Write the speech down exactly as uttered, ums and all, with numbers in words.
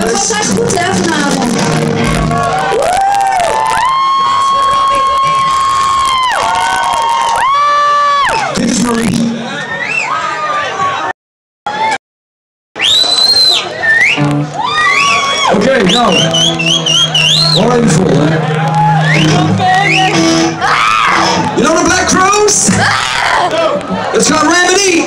Het was echt goed hè vanavond. Dit is Marie. Oké, okay, nou. Wel even vol, hè. You know the Black Crowes? It's got Remedy.